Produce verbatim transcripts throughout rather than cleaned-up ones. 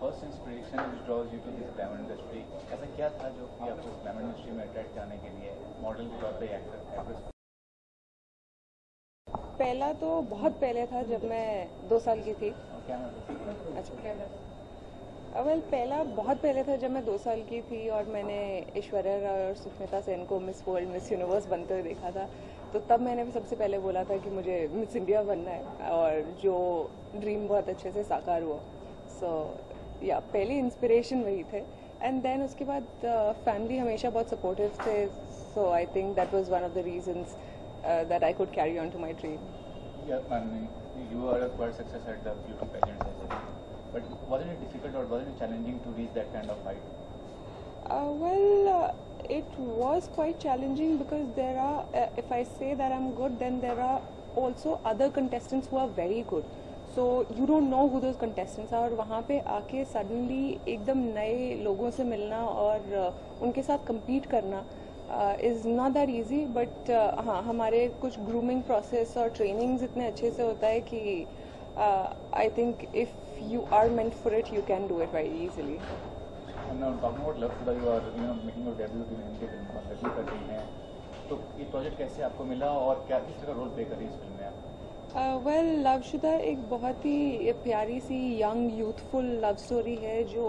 First inspiration which draws you to this glamour industry? ऐसा क्या था जो कि आपको ग्लैमर इंडस्ट्री में अट्रैक्ट करने के लिए मॉडल के तौर पे एक्टर एक्ट्रेस? पहला तो बहुत पहले था जब मैं दो साल की थी। क्या मैं अच्छा वेल पहला बहुत पहले था जब मैं दो साल की थी और मैंने ऐश्वर्या राय और सुष्मिता सेन को मिस वर्ल्ड मिस यूनिवर्स बनते हुए देखा था। तो तब मैंने भी सबसे पहले बोला था कि मुझे मिस इंडिया बनना है और जो ड्रीम बहुत अच्छे से साकार हुआ। सो so, या पहली इंस्पिरेशन वही थे। एंड देन उसके बाद फैमिली uh, हमेशा बहुत सपोर्टिव थे। So I think that was one of the reasons that I could carry on to my dream. Yeah, I mean, you are a quite success at the beauty pageants as well. But wasn't it difficult or wasn't it challenging to reach that kind of height? Uh, well, uh, it was quite challenging because there are, uh, if I say that I'm good, then there are also other contestants who are very good. So you don't know who those contestants are. और वहाँ पे आके suddenly एकदम नए लोगों से मिलना और uh, उनके साथ compete करना is not that easy. But हाँ, हमारे कुछ ग्रूमिंग प्रोसेस और ट्रेनिंग्स इतने अच्छे से होता है कि I think if you are meant for it you can do it very easily. Now talking about Love Shuda, you are you know making your debut in Hindi film और डेब्यू कर रही हैं, तो ये प्रोजेक्ट कैसे आपको मिला और क्या किस तरह रोल प्ले कर रही है इस फिल्म में आप? वेल uh, लवशुदा एक बहुत ही प्यारी सी यंग यूथफुल लव स्टोरी है जो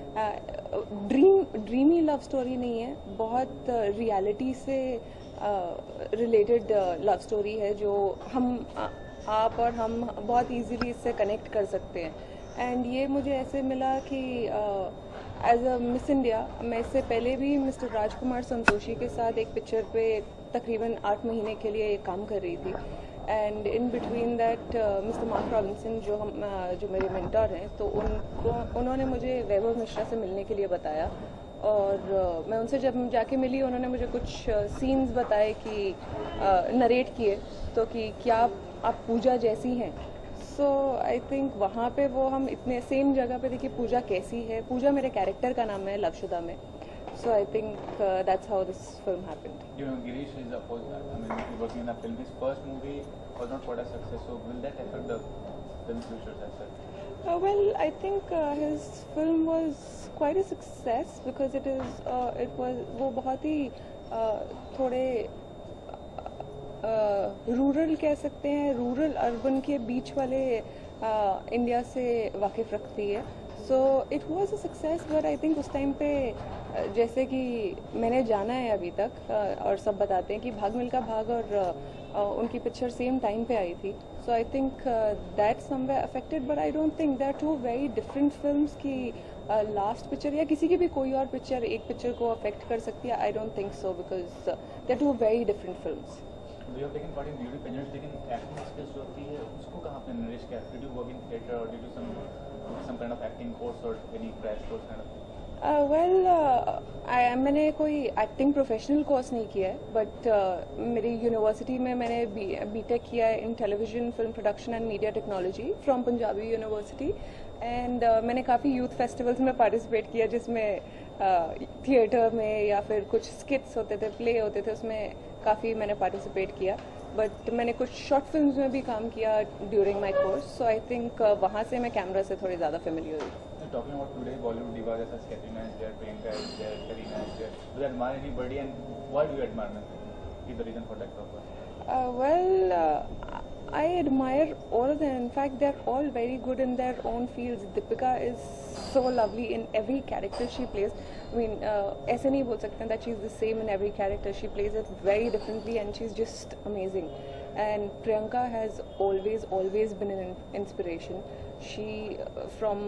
ड्रीम ड्रीमी लव स्टोरी नहीं है, बहुत रियलिटी uh, से रिलेटेड लव स्टोरी है जो हम uh, आप और हम बहुत इजीली इससे कनेक्ट कर सकते हैं। एंड ये मुझे ऐसे मिला कि एज अ मिस इंडिया मैं इससे पहले भी मिस्टर राजकुमार संतोषी के साथ एक पिक्चर पे तकरीबन आठ महीने के लिए काम कर रही थी। And in between that mister Mark Robinson जो हम uh, जो मेरे मेंटर हैं, तो उनको उन्होंने मुझे वैभव मिश्रा से मिलने के लिए बताया और uh, मैं उनसे जब जाके मिली उन्होंने मुझे कुछ सीन्स uh, बताए कि नरेट uh, किए तो कि क्या आप पूजा जैसी हैं। सो आई थिंक वहाँ पे वो हम इतने सेम जगह पे देखिए पूजा कैसी है। पूजा मेरे कैरेक्टर का नाम है लवशुदा में। So I think uh, that's how this film happened. You know, Girish is opposite. I mean, working in a film. His first movie was not quite a success. So will that affect the film's future as well? Uh, well, I think uh, his film was quite a success because it is. Uh, it was. वो बहुत ही uh, थोड़े rural uh, कह सकते हैं, rural urban के बीच वाले India uh, से वाकिफ रखती है। So it was a success. But I think उस टाइम पे जैसे कि मैंने जाना है अभी तक और सब बताते हैं कि भाग मिल्खा भाग और उनकी पिक्चर सेम टाइम पे आई थी। So I think that somewhere affected, but I don't think that two very different films की लास्ट पिक्चर या किसी की भी कोई और पिक्चर एक पिक्चर को अफेक्ट कर सकती है। I don't think so because they two very different films. You have taken part in beauty pageants, लेकिन एक्टिंग स्किल्स जो होती है उसको कहाँ पे नरिश किया? Did you work in theatre or did you some some kind of acting course or any crash course kind of? Well I मैंने कोई एक्टिंग प्रोफेशनल कोर्स नहीं किया है, बट uh, मेरी यूनिवर्सिटी में मैंने बी टेक किया है in television film production and media technology from Punjabi university. And मैंने काफ़ी यूथ फेस्टिवल्स में पार्टिसिपेट किया जिसमें थिएटर uh, में या फिर कुछ स्किट्स होते थे, प्ले होते थे, उसमें काफ़ी मैंने पार्टिसिपेट किया। बट मैंने कुछ शॉर्ट फिल्म्स में भी काम किया during my course. So I think वहाँ से मैं कैमरा से थोड़ी ज़्यादा फेमिलियर हुई। Talking about today Bollywood divas as Katrina is there, Priyanka is there, Kareena is there. Do you admire anybody and why do you admire them? Give the reason for that purpose. Uh, well, uh, I admire all of them. In fact, they're all very good in their own fields. Deepika is so lovely in every character she plays. I mean, ऐसे नहीं बोल सकते that she's the same in every character. She plays it very differently and she's just amazing. And Priyanka has always, always been an inspiration. She, uh, from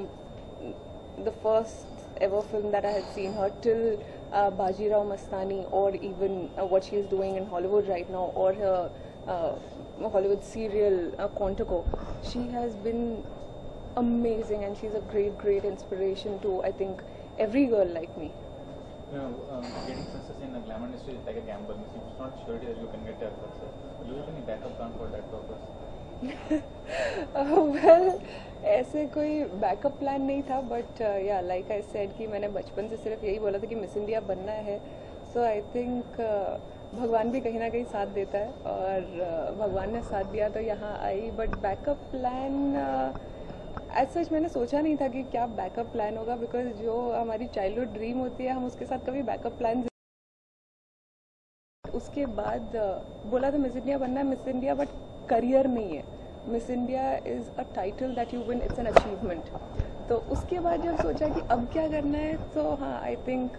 the first ever film that I had seen her till uh, Bajirao Mastani, or even uh, what she is doing in Hollywood right now, or her uh, Hollywood serial uh, Quantico, she has been amazing and she's a great, great inspiration to, I think, every girl like me. You know, um, getting success in the glamour industry is like a gamble. It's not surety that you can get that success. Do you have any backup plan for that purpose? Well ऐसे कोई backup plan नहीं था, but या like I said कि मैंने बचपन से सिर्फ यही बोला था कि मिस इंडिया बनना है। सो आई थिंक भगवान भी कहीं ना कहीं साथ देता है और uh, भगवान ने साथ दिया तो यहाँ आई। But backup plan as such मैंने सोचा नहीं था कि क्या बैकअप प्लान होगा, बिकॉज जो हमारी चाइल्डहुड ड्रीम होती है हम उसके साथ कभी बैकअप प्लान, उसके बाद uh, बोला था मिस इंडिया बनना है, मिस इंडिया, बट करियर नहीं है. Miss India is a title that you win, it's an achievement. तो उसके बाद जब सोचा कि अब क्या करना है, तो हाँ आई थिंक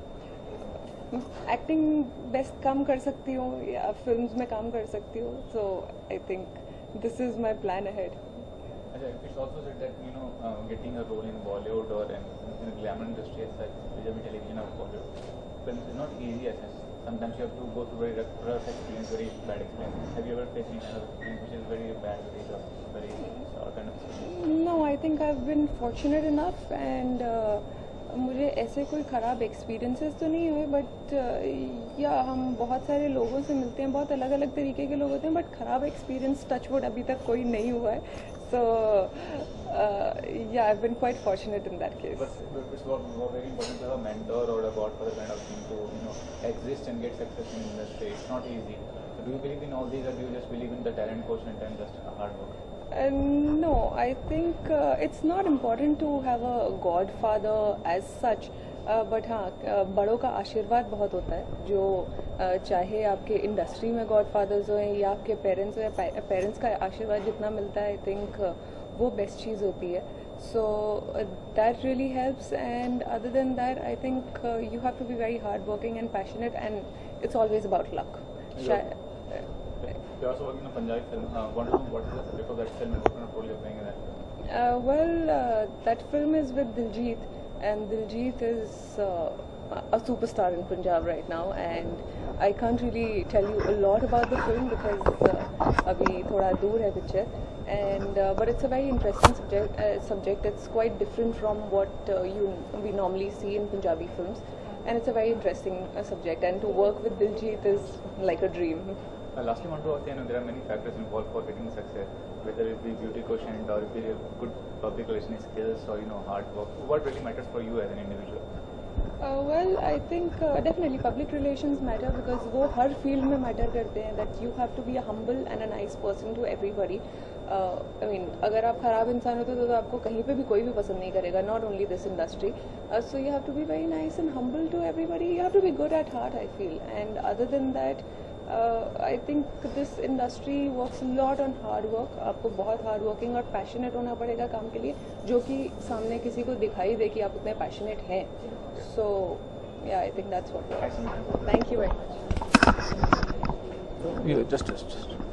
एक्टिंग बेस्ट काम कर सकती हूँ या फिल्म्स में काम कर सकती हूँ. So I think this is my plan ahead. It's also said that you know uh, getting a role in Bollywood or in, in the glamour industry as such, whether it television or Bollywood films, is not easy as such. Sometimes you have to go through very rough, rough experience, very bad experience. Have you ever faced any kind of experience which is very bad, very rough, very uh, kind of experience? No, I think I've been fortunate enough, and uh, मुझे ऐसे कोई ख़राब experiences तो नहीं हुए, but uh, या हम बहुत सारे लोगों से मिलते हैं, बहुत अलग अलग तरीके के लोग होते हैं, बट ख़राब एक्सपीरियंस टच वुड अभी तक कोई नहीं हुआ है. So uh, yeah, I've been quite fortunate in that case. But, but it's not, not very important to have a mentor or a godfather kind of thing to you know exist and get success in the industry. It's not easy. So do you believe in all these, or do you just believe in the talent quotient and just hard work? Uh, no, I think uh, it's not important to have a godfather as such. But uh, हाँ uh, बड़ों का आशीर्वाद बहुत होता है, जो uh, चाहे आपके इंडस्ट्री में गॉड फादर्स हों या आपके पेरेंट्स हो, या पेरेंट्स का आशीर्वाद जितना मिलता है, आई थिंक uh, वो बेस्ट चीज़ होती है. So that really helps, and other than that I think you have to be very hard working and passionate, and it's always about luck. You're also working on a Punjabi film. Uh, what is what is the subject of that film and what kind of role you're playing in that film? Uh, well, uh, that film is with Diljit, and Diljit is uh, a superstar in Punjab right now, and I can't really tell you a lot about the film because uh, abhi thoda dur hai picture, and uh, but it's a very interesting subject. Uh, subject. It's quite different from what uh, you we normally see in Punjabi films, and it's a very interesting uh, subject. And to work with Diljit is like a dream. Uh, lastly, I want to ask you, know, there are many factors involved for getting success, whether it be beauty quotient or it be good public relation skills or you know hard work. What really matters for you as an individual? Uh, well, I think uh, definitely public relations matter because वो हर field में matter करते हैं. That you have to be a humble and a nice person to everybody. Uh, I mean, अगर आप खराब इंसान होते तो, तो आपको कहीं पे भी कोई भी पसंद नहीं करेगा. Not only this industry. Uh, so you have to be very nice and humble to everybody. You have to be good at heart, I feel. And other than that, Uh, I think this industry works a lot on hard work. आपको बहुत hard working और passionate होना पड़ेगा काम के लिए, जो कि सामने किसी को दिखाई दे कि आप उतने passionate हैं. So yeah, I think that's what. Thank you very much. Yeah, just just just.